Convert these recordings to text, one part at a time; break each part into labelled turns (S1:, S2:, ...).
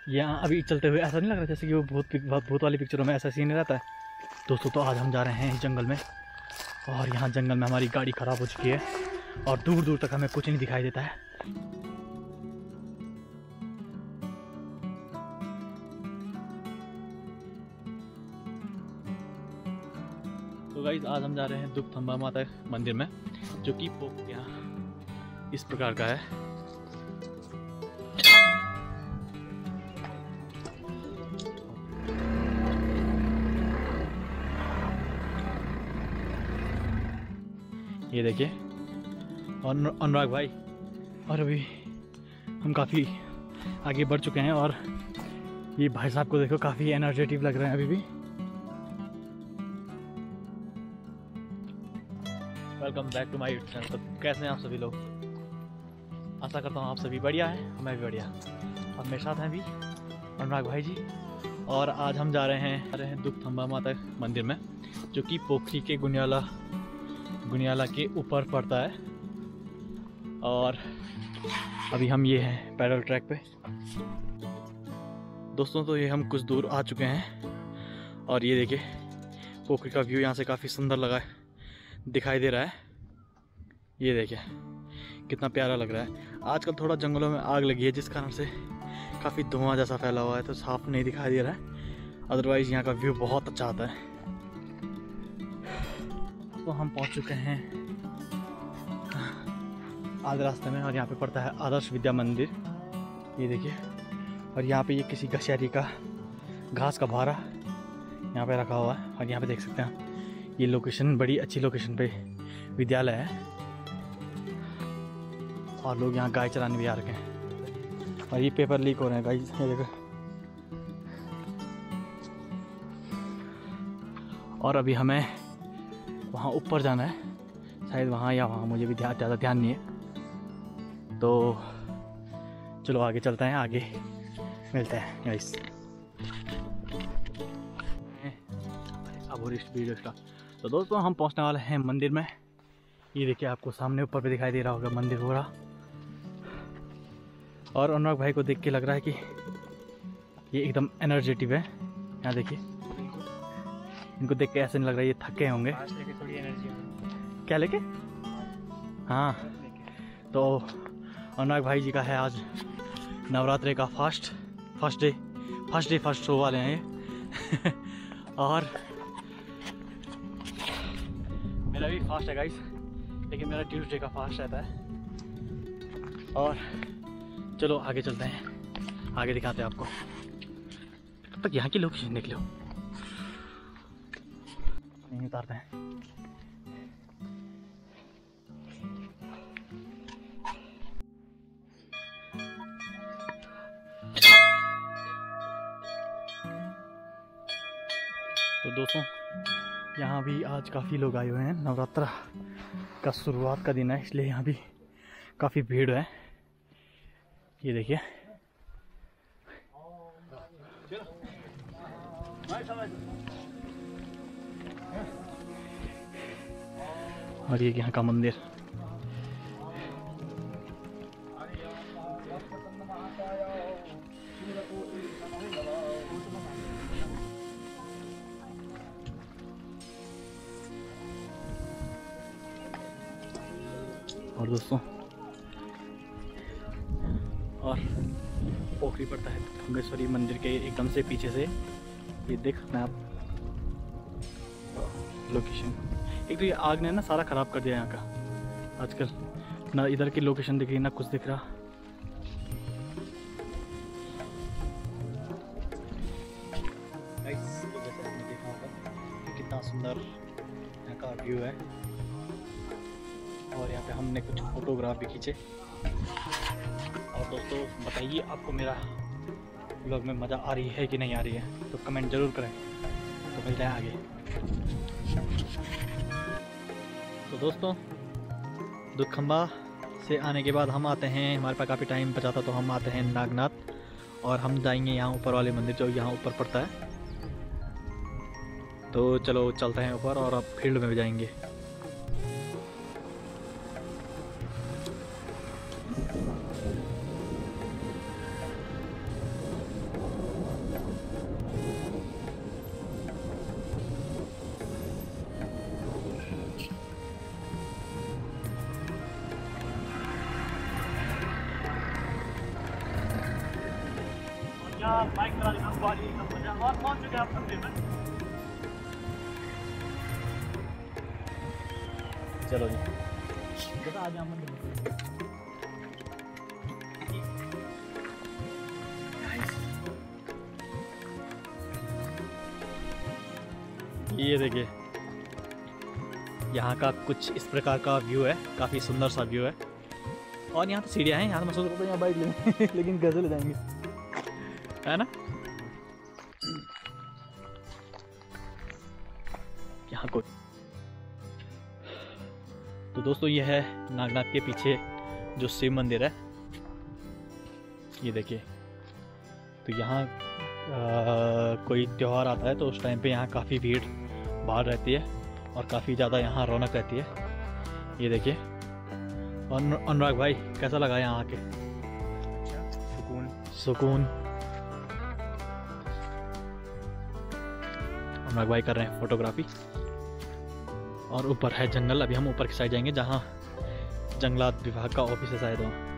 S1: यहाँ अभी चलते हुए ऐसा नहीं लग रहा जैसे कि वो भूत वाली पिक्चरों में ऐसा सीन रहता है। दोस्तों तो आज हम जा रहे हैं इस जंगल में, और यहाँ जंगल में हमारी गाड़ी ख़राब हो चुकी है और दूर दूर तक हमें कुछ नहीं दिखाई देता है। तो गाइस आज हम जा रहे हैं दुखथंबा माता मंदिर में, जो कि पोक यहाँ इस प्रकार का है। ये देखिए, और अनुराग भाई, और अभी हम काफ़ी आगे बढ़ चुके हैं और ये भाई साहब को देखो काफ़ी एनर्जेटिक लग रहे हैं अभी भी। Welcome back to my YouTube channel. तो कैसे हैं आप सभी लोग? आशा करता हूँ आप सभी बढ़िया हैं, मैं भी बढ़िया। और मेरे साथ हैं भी अनुराग भाई जी, और आज हम जा रहे हैं दुखथंबा माता मंदिर में, जो कि पोखरी के गुनियाला के ऊपर पड़ता है। और अभी हम ये हैं पैदल ट्रैक पे। दोस्तों तो ये हम कुछ दूर आ चुके हैं और ये देखिए पोखरी का व्यू यहाँ से काफ़ी सुंदर दिखाई दे रहा है। ये देखिए कितना प्यारा लग रहा है। आजकल थोड़ा जंगलों में आग लगी है, जिस कारण से काफ़ी धुआं जैसा फैला हुआ है, तो साफ नहीं दिखाई दे रहा है। अदरवाइज़ यहाँ का व्यू बहुत अच्छा आता है। तो हम पहुँच चुके हैं आधे रास्ते में, और यहाँ पे पड़ता है आदर्श विद्या मंदिर। ये देखिए, और यहाँ पे ये किसी गशहरी का घास का भारा यहाँ पे रखा हुआ है। और यहाँ पे देख सकते हैं ये लोकेशन बड़ी अच्छी लोकेशन पे विद्यालय है, और लोग यहाँ गाय चराने भी आ रखे हैं। और ये पेपर लीक हो रहे हैं गाइस, ये देखो। और अभी हमें वहाँ ऊपर जाना है, शायद वहाँ या वहाँ, मुझे भी ज़्यादा ध्यान नहीं है। तो चलो आगे चलते हैं, आगे मिलते हैं गाइस। अब वीडियो स्टार्ट। तो दोस्तों हम पहुंचने वाले हैं मंदिर में। ये देखिए आपको सामने ऊपर पे दिखाई दे रहा होगा मंदिर पूरा। और अनुराग भाई को देख के लग रहा है कि ये एकदम एनर्जेटिक है। यहाँ देखिए, इनको देख के ऐसे नहीं लग रहा है ये थके होंगे। थोड़ी एनर्जी क्या लेके? हाँ, तो अनुराग भाई जी का है आज नवरात्रे का फर्स्ट शो वाले हैं ये। और मेरा भी फास्ट है गाइस, लेकिन मेरा ट्यूसडे का फास्ट रहता है। और चलो आगे चलते हैं, आगे दिखाते हैं आपको। तब तक यहाँ की लोकेशन देख लो, नहीं उतारते हैं। तो दोस्तों यहाँ भी आज काफ़ी लोग आए हुए हैं। नवरात्रा का शुरुआत का दिन है, इसलिए यहाँ भी काफ़ी भीड़ है। ये देखिए, और ये यहाँ का मंदिर। और दोस्तों और पोखरी पड़ता है खंडेश्वरी मंदिर के एकदम से पीछे से, ये देख सकते हैं आप लोकेशन। एक तो ये आग ने ना सारा ख़राब कर दिया यहाँ का। आजकल ना इधर की लोकेशन दिख रही ना कुछ दिख रहा। जैसे आपने देखा होगा कितना सुंदर यहाँ का व्यू है, और यहाँ पे हमने कुछ फोटोग्राफ भी खींचे। और दोस्तों बताइए आपको मेरा व्लॉग में मज़ा आ रही है कि नहीं आ रही है, तो कमेंट ज़रूर करें। तो मिलते हैं आगे। तो दोस्तों दुखथंबा से आने के बाद हम आते हैं, हमारे पास काफ़ी टाइम बचा था, तो हम आते हैं नागनाथ, और हम जाएंगे यहाँ ऊपर वाले मंदिर जो यहाँ ऊपर पड़ता है। तो चलो चलते हैं ऊपर, और अब फील्ड में भी जाएंगे। बढ़िया बाइक चला रही गाड़ी एकदम बढ़िया। और पहुंच चुके हैं आप मंदिर में। चलो जी आ जाओ मंदिर में। ये देखिए यहाँ का कुछ इस प्रकार का व्यू है, काफ़ी सुंदर सा व्यू है। और यहाँ तो सीढ़ियाँ हैं, यहाँ तो मैं सोच रहा था यहाँ बाइक लेंगे लेकिन कैसे ले जाएंगे, है ना। यहाँ को तो दोस्तों ये है नागनाथ के पीछे जो शिव मंदिर है, ये देखिए। तो यहाँ कोई त्यौहार आता है तो उस टाइम पे यहाँ काफ़ी भीड़ बाहर रहती है और काफ़ी ज़्यादा यहाँ रौनक रहती है। ये देखिए। और अनुराग भाई कैसा लगा यहाँ आके? सुकून। अनुराग भाई कर रहे हैं फोटोग्राफी। और ऊपर है जंगल, अभी हम ऊपर की साइड जाएंगे जहाँ जंगलात विभाग का ऑफिस है शायद वहाँ।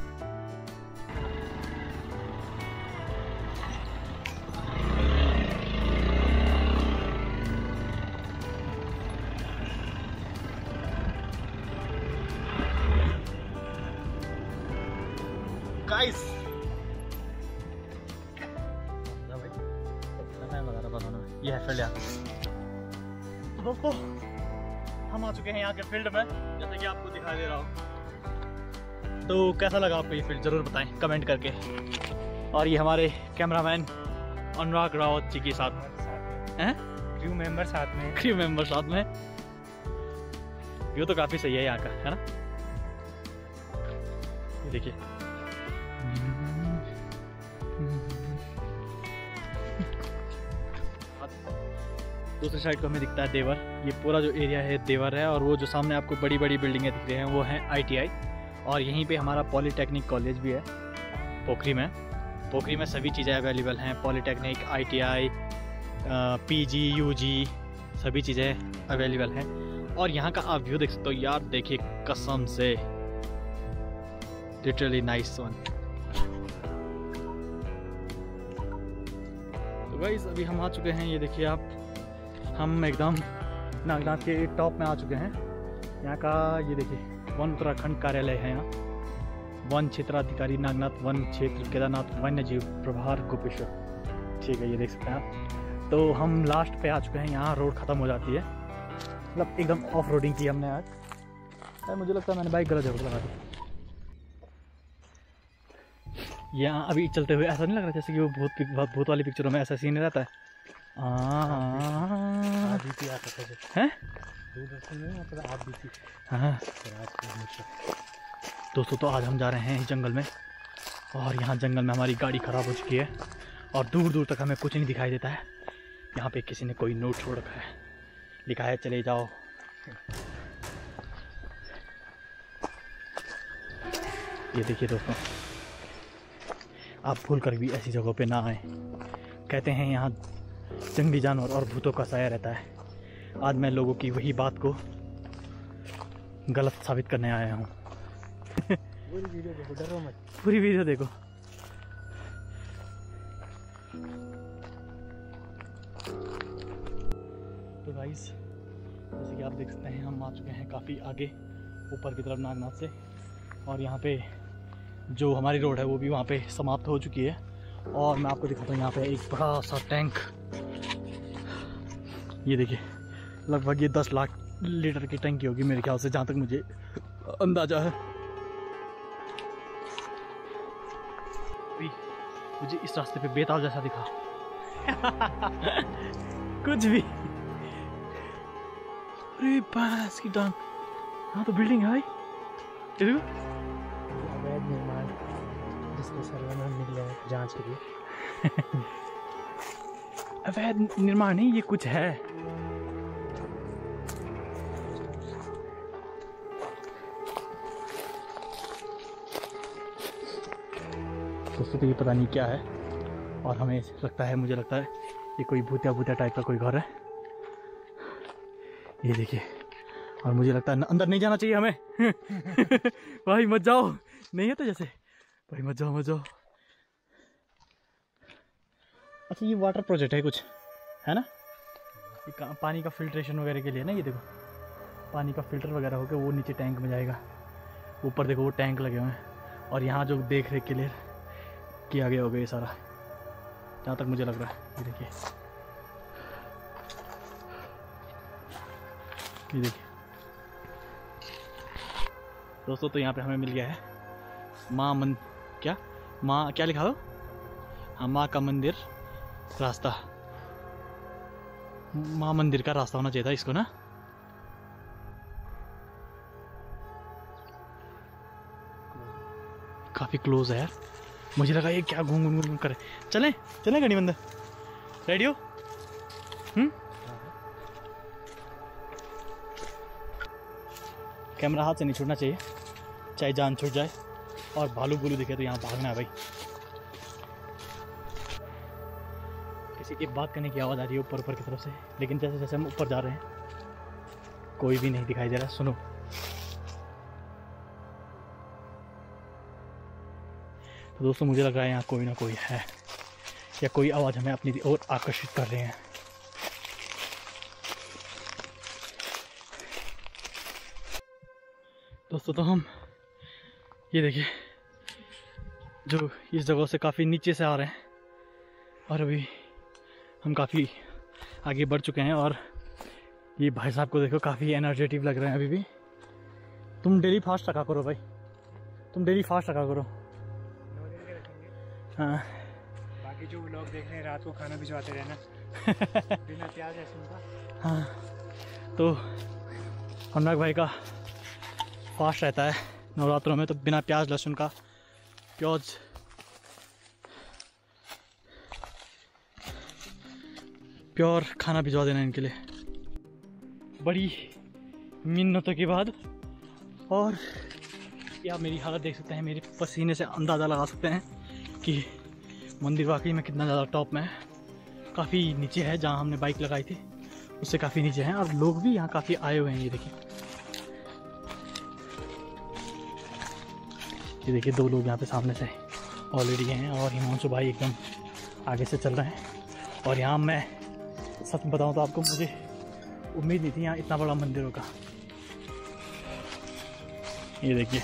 S1: गाइस ये है फील्ड। तो दोस्तों हम आ चुके हैं यहाँ के फील्ड में, जैसे कि आपको दिखाई दे रहा हो। तो कैसा लगा आपको ये फील्ड, जरूर बताएं कमेंट करके। और ये हमारे कैमरामैन अनुराग रावत जी के साथ हैं,
S2: क्रू मेंबर साथ में।
S1: व्यू तो काफी सही है यहाँ का, है ना। ये देखिए दूसरी साइड को हमें दिखता है देवर। ये पूरा जो एरिया है देवर है। और वो जो सामने आपको बड़ी बड़ी बिल्डिंगें दिख रही हैं वो हैं ITI। और यहीं पे हमारा पॉलीटेक्निक कॉलेज भी है पोखरी में। पोखरी में सभी चीज़ें अवेलेबल हैं, पॉलीटेक्निक, ITI, PG, UG सभी चीज़ें अवेलेबल हैं। और यहाँ का आप व्यू देख सकते हो यार, देखिए कसम से लिटरली नाइस वन। तो गाइस अभी हम आ चुके हैं, ये देखिए आप, हम एकदम नागनाथ के टॉप में आ चुके हैं। यहाँ का ये देखिए वन उत्तराखंड कार्यालय है। यहाँ वन क्षेत्राधिकारी नागनाथ वन क्षेत्र केदारनाथ वन्य जीव प्रभार गोपेश्वर, ठीक है, ये देख सकते हैं आप। तो हम लास्ट पे आ चुके हैं, यहाँ रोड ख़त्म हो जाती है, मतलब एकदम ऑफ रोडिंग की हमने आज। मुझे लगता है मैंने बाइक गलत जगह लगा दी। यहाँ अभी चलते हुए ऐसा नहीं लग रहा जैसे कि वो भूत वाली पिक्चरों में ऐसा सीन रहता है। दोस्तों तो आज हम जा रहे हैं इस जंगल में, और यहाँ जंगल में हमारी गाड़ी ख़राब हो चुकी है और दूर दूर तक हमें कुछ नहीं दिखाई देता है। यहाँ पे किसी ने कोई नोट छोड़ रखा है, लिखा है चले जाओ। ये देखिए दोस्तों, आप भूल कर भी ऐसी जगहों पे ना आए। कहते हैं यहाँ जंगली जानवर और भूतों का साया रहता है। आज मैं लोगों की वही बात को गलत साबित करने आया हूँ।
S2: पूरी वीडियो देखो, डरो मत।
S1: पूरी वीडियो देखो। तो गाइस जैसे कि आप देख सकते हैं हम आ चुके हैं काफ़ी आगे ऊपर की तरफ नागनाथ से। और यहाँ पे जो हमारी रोड है वो भी वहाँ पे समाप्त हो चुकी है। और मैं आपको दिखाता हूँ यहाँ पे एक बड़ा सा टैंक, ये देखिए लगभग ये 10 लाख लीटर की टंकी होगी मेरे ख्याल से, जहाँ तक मुझे अंदाजा है। मुझे इस रास्ते पे बेताल जैसा दिखा कुछ भी। अरे बास की टांग, यहाँ तो बिल्डिंग है भाई।
S2: अवैध निर्माण जिसको सर्वे मिल है जांच के लिए।
S1: अवैध निर्माण नहीं, ये कुछ है। दोस्तों तो ये पता नहीं क्या है, और हमें लगता है, मुझे लगता है ये कोई भूतिया टाइप का कोई घर है। ये देखिए, और मुझे लगता है अंदर नहीं जाना चाहिए हमें। भाई मत जाओ, नहीं है तो जैसे भाई मत जाओ। अच्छा, ये वाटर प्रोजेक्ट है कुछ, है ना? ये पानी का फिल्ट्रेशन वगैरह के लिए ना, ये देखो पानी का फिल्टर वगैरह होकर वो नीचे टैंक में जाएगा। ऊपर देखो वो टैंक लगे हुए हैं और यहाँ जो देख रेख के लिए किया गया होगा ये सारा, जहाँ तक मुझे लग रहा है। ये देखिए, ये देखिए दोस्तों, तो यहाँ पे हमें मिल गया है माँ क्या लिखा हो? हाँ, माँ का मंदिर रास्ता, माँ मंदिर का रास्ता होना चाहिए था इसको ना। काफी क्लोज है यार, मुझे लगा ये क्या घूम घूम घूम करे। चलें चलें गणी बंदर, रेडी हो? कैमरा हाथ से नहीं छूटना चाहिए, चाहे जान छूट जाए। और भालू बुलू दिखे तो यहाँ भागना है भाई। किसी की बात करने की आवाज़ आ रही है ऊपर ऊपर की तरफ से, लेकिन जैसे जैसे हम ऊपर जा रहे हैं कोई भी नहीं दिखाई दे रहा। सुनो, तो दोस्तों मुझे लग रहा है यहाँ कोई ना कोई है, या कोई आवाज़ हमें अपनी ओर आकर्षित कर रहे हैं। दोस्तों तो हम ये देखिए, जो इस जगह से काफ़ी नीचे से आ रहे हैं और अभी हम काफ़ी आगे बढ़ चुके हैं। और ये भाई साहब को देखो, काफ़ी एनर्जेटिक लग रहे हैं अभी भी। तुम डेली फास्ट रखा करो भाई, तुम डेली फास्ट रखा करो। हाँ,
S2: बाकी जो लोग देख रहे हैं रात को खाना भिजवाते रहना बिना प्याज लहसुन का।
S1: हाँ, तो अनुराग भाई का फास्ट रहता है नवरात्रों में, तो बिना प्याज लहसुन का प्योर खाना भिजवा देना इनके लिए, बड़ी मिन्नतों के बाद। और ये आप मेरी हालत देख सकते हैं, मेरे पसीने से अंदाज़ा लगा सकते हैं कि मंदिर वाकई में कितना ज़्यादा टॉप में है। काफ़ी नीचे है, जहाँ हमने बाइक लगाई थी उससे काफ़ी नीचे हैं, और लोग भी यहाँ काफ़ी आए हुए हैं। ये देखिए 2 लोग यहाँ पे सामने से ऑलरेडी हैं, और हिमांशु भाई एकदम आगे से चल रहे हैं। और यहाँ मैं सच बताऊँ तो आपको, मुझे उम्मीद नहीं थी यहाँ इतना बड़ा मंदिर होगा। ये देखिए,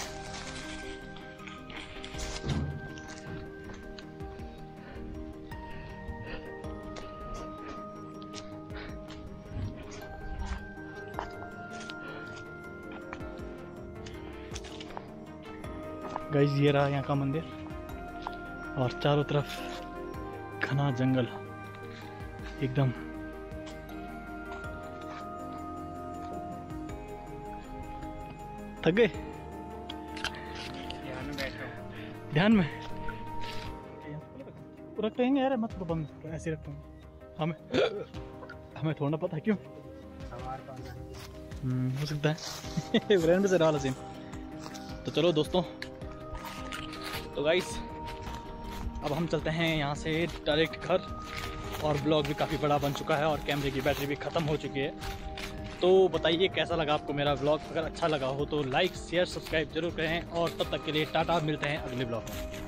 S1: गाइस ये रहा यहाँ का मंदिर, और चारों तरफ घना जंगल एकदम। थक गए? ध्यान में रख रहेंगे यार, मत बंद ऐसे रखूँगा। हमें थोड़ा पता क्यों हो सकता है ब्रेन में से रहा सीन। तो चलो दोस्तों, तो गाइस अब हम चलते हैं यहाँ से डायरेक्ट घर, और ब्लॉग भी काफ़ी बड़ा बन चुका है और कैमरे की बैटरी भी ख़त्म हो चुकी है। तो बताइए कैसा लगा आपको मेरा ब्लॉग। अगर अच्छा लगा हो तो लाइक शेयर सब्सक्राइब जरूर करें, और तब तक के लिए टाटा, मिलते हैं अगले ब्लॉग में।